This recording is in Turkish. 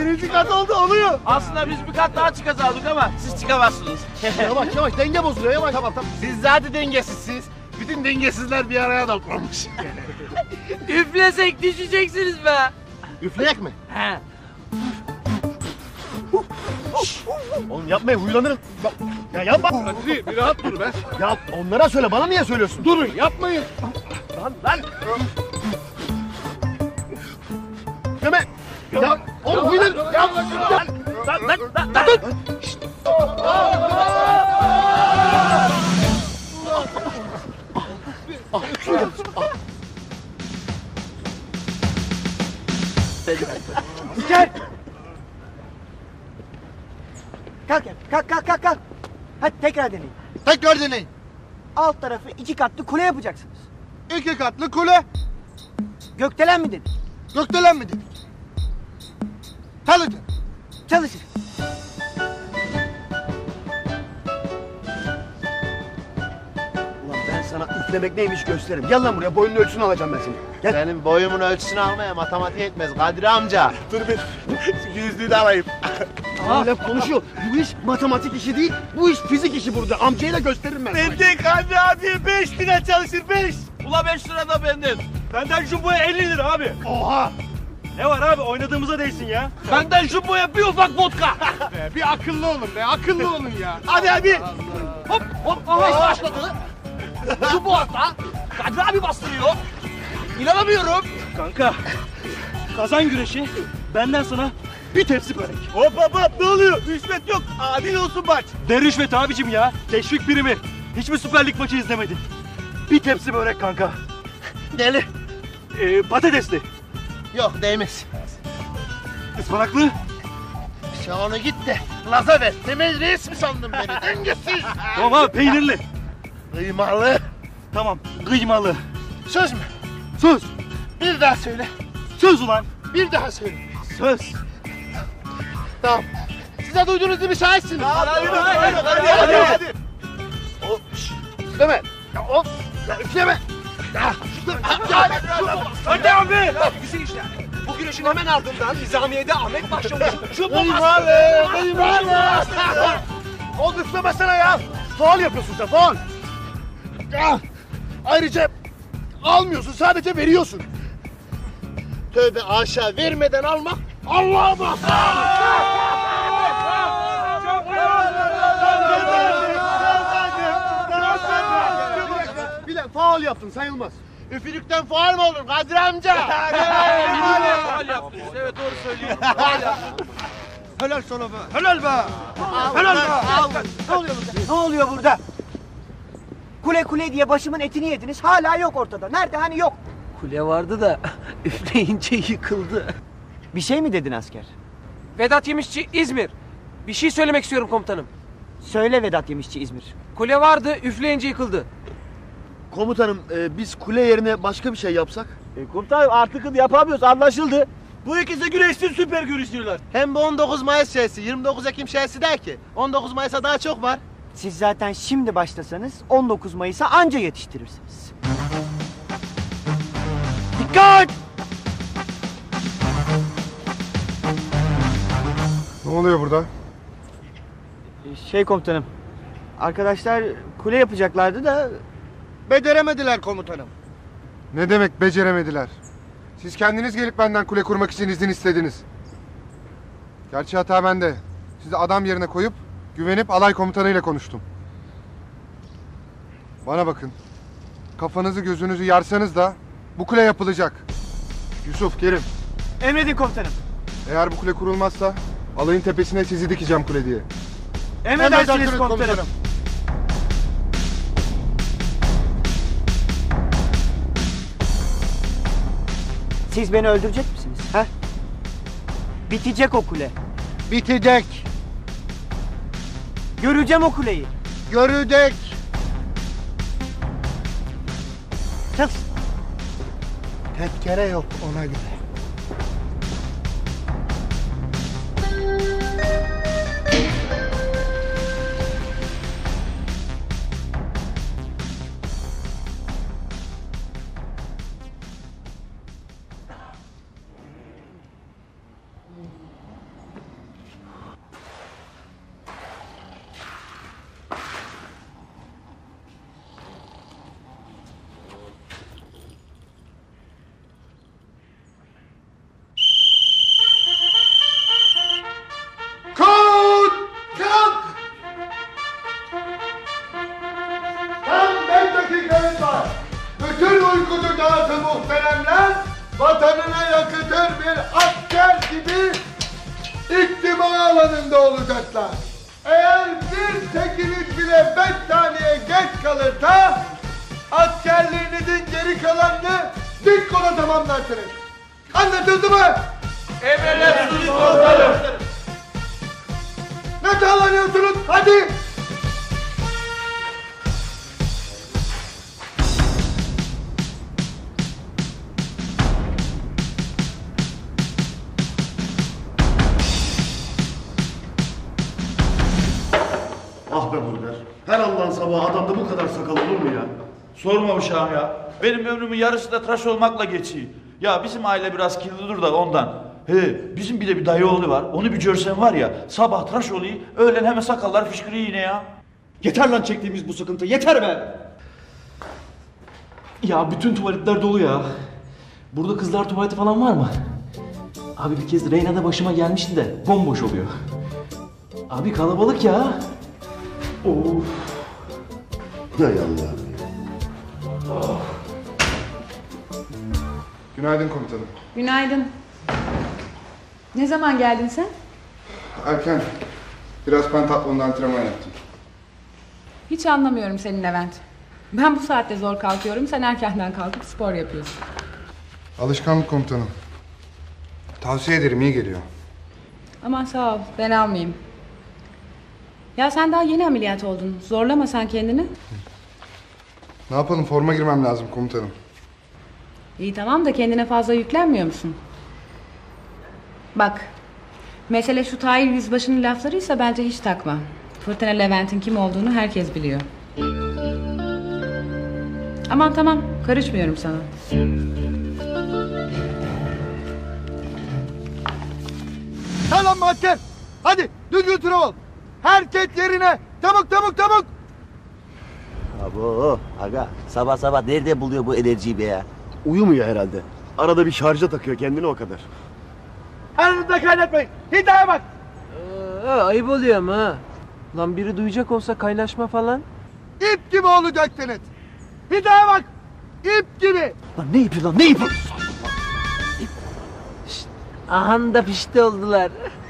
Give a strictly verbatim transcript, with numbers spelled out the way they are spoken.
Birinci kat oldu, oluyor. Aslında biz bir kat daha çıkacaktık ama siz çıkamazsınız. Yavaş yavaş, denge bozuluyor, yavaş. Tamam tamam. Siz zaten dengesizsiniz. Bütün dengesizler bir araya toplanmış. Üflesek düşeceksiniz be. Üfleyek mi? He. Oğlum yapmayın, huylanırım. Bak, ya yapma. Hadi bir rahat dur be. Ya onlara söyle, bana niye söylüyorsun? Durun yapmayın. Lan lan. Deme. Ya oğlum huylanırım. Ya lan lan lan lan. lan. Gel. Kalk gel. Kalk kalk kalk kalk. Hadi tekrar deneyin. Tekrar deneyin. Alt tarafı iki katlı kule yapacaksınız. İki katlı kule. Gökdelen mi dedik? Gökdelen mi dedik? Çalışın. Çalışır. Ulan ben sana üflemek neymiş gösteririm. Gel lan buraya, boyunun ölçüsünü alacağım ben seni. Gel. Benim boyumun ölçüsünü almaya matematik etmez Kadri amca. Dur bir. Yüzlüğü de alayım. Aa, laf konuşuyor. Bu iş matematik işi değil, bu iş fizik işi burada. Amcaya da gösteririm ben. Ben de Kadri abi beş lira çalışır beş. Ula beş lira da benden. Benden jumboya elli lira abi. Oha! Ne var abi, oynadığımıza değsin ya. Benden jumboya bir ufak vodka. Be, bir akıllı olun be, akıllı olun ya. Hadi hadi. Hop hop. Aha başladı. Jumbo hatta. Kadri abi bastırıyor. İnanamıyorum. Kanka, kazan güreşi, benden sana bir tepsi börek. Hop hop hop ne oluyor? Rüşvet yok. Adil olsun maç. Ne rüşvet abicim ya, teşvik primi. Hiç mi Süper Lig maçı izlemedin? Bir tepsi börek kanka. Deli. Ee, patatesli, Yok değmez. ıspanaklı, Sen onu git de Laza ver. Temel reis mi sandın beni? Dengesiz. tamam abi, peynirli. Kıymalı. Tamam, kıymalı. Söz mü? Söz, Bir daha söyle. söz ulan. Bir daha söyle. Söz. Tamam. Size duyduğunuz gibi şahitsiniz. Hadi hadi hadi hadi. hadi. O, şş, üfleme. Ya o, ya üfleme. Ya, Hadi abi. Güzel işler. Bu güreşin hemen ardından Nizamiye'de Ahmet başlamış. Şu Kıymalı, kıymalı. Oğlum üflemesene ya. Faul yapıyorsun sen, faul. Ya, ayrıca almıyorsun, sadece veriyorsun. Tövbe aşağı vermeden almak Allah'a bak. Bile faul yaptın, sayılmaz. Üfürükten faal mı olur Kadri amca? faal yaptı. Evet doğru söylüyor. Helal sana be. Helal be. Helal be. Ne oluyor burada? Ne oluyor burada? Kule kule diye başımın etini yediniz. Hala yok ortada. Nerede hani yok? Kule vardı da üfleyince yıkıldı. Bir şey mi dedin asker? Vedat Yemişçi İzmir. Bir şey söylemek istiyorum komutanım. Söyle Vedat Yemişçi İzmir. Kule vardı üfleyince yıkıldı. Komutanım, e, biz kule yerine başka bir şey yapsak? E, komutanım artık yapamıyoruz, anlaşıldı. Bu ikisi güreşsin, süper güreşiyorlar. Hem bu on dokuz Mayıs şeysi, yirmi dokuz Ekim şeysi der ki on dokuz Mayıs'a daha çok var. Siz zaten şimdi başlasanız on dokuz Mayıs'a anca yetiştirirsiniz. Dikkat! Ne oluyor burada? Şey komutanım, arkadaşlar kule yapacaklardı da Beceremediler komutanım. Ne demek beceremediler? Siz kendiniz gelip benden kule kurmak için izin istediniz. Gerçi hata bende. Sizi adam yerine koyup güvenip alay komutanıyla konuştum. Bana bakın. Kafanızı gözünüzü yarsanız da bu kule yapılacak. Yusuf, Kerim. emredin komutanım. Eğer bu kule kurulmazsa alayın tepesine sizi dikeceğim kule diye. Emredersiniz komutanım. Siz beni öldürecek misiniz? Ha? Bitecek o kule. Bitecek, Göreceğim o kuleyi. görecek. Tıs. Tekkere yok ona göre. Üstad-ı muhteremler vatanına yakıtır bir asker gibi iktima alanında olacaklar. Eğer bir tekiniz bile beş saniye geç kalırsa askerliğinizin geri kalanını dik kola tamamlarsınız. Anlatıldı mı? Emredersiniz komutanım. Ne sağlanıyorsunuz? Hadi! Ah be Burger. Her Allah'ın sabahı adamda bu kadar sakal olur mu ya? Sorma uşağım ya. Benim ömrümün yarısı da tıraş olmakla geçiyor. Ya bizim aile biraz kirlidir da ondan. He, bizim bir de bir dayı oğlu var. Onu bir görsen var ya, sabah tıraş oluyor, öğlen hemen sakallar fışkırıyor yine ya. Yeter lan çektiğimiz bu sıkıntı. Yeter be. Ya bütün tuvaletler dolu ya. Burada kızlar tuvaleti falan var mı? Abi bir kez Reyna'da başıma gelmişti de bomboş oluyor. Abi kalabalık ya. Of. Hay Allah. Günaydın komutanım. Günaydın. Ne zaman geldin sen? Erken. Biraz pentatlonda antrenman yaptım. Hiç anlamıyorum seni Levent. Ben bu saatte zor kalkıyorum, sen erkenden kalkıp spor yapıyorsun. Alışkanlık komutanım. Tavsiye ederim, iyi geliyor. Aman sağ ol, ben almayayım. Ya sen daha yeni ameliyat oldun. Zorlama sen kendini. Ne yapalım, forma girmem lazım komutanım. İyi tamam da kendine fazla yüklenmiyor musun? Bak, mesele şu Tahir Yüzbaşı'nın laflarıysa bence hiç takma. Fırtına Levent'in kim olduğunu herkes biliyor. Aman tamam, karışmıyorum sana. Tamam asker. Hadi düzgün sıra ol. Herkes yerine. Çabuk çabuk çabuk. Abo aga sabah sabah nerede buluyor bu enerjiyi be ya? Uyumuyor herhalde. Arada bir şarja takıyor kendini o kadar. Aranızda kaynatmayın. Hidaya bak. Ee, ayıp oluyor ama ha. Lan biri duyacak olsa kaynaşma falan. İp gibi olacaksınız. Hidaya bak. İp gibi. Lan ne ipi lan ne ipi? Şşt, ahan da pişti oldular.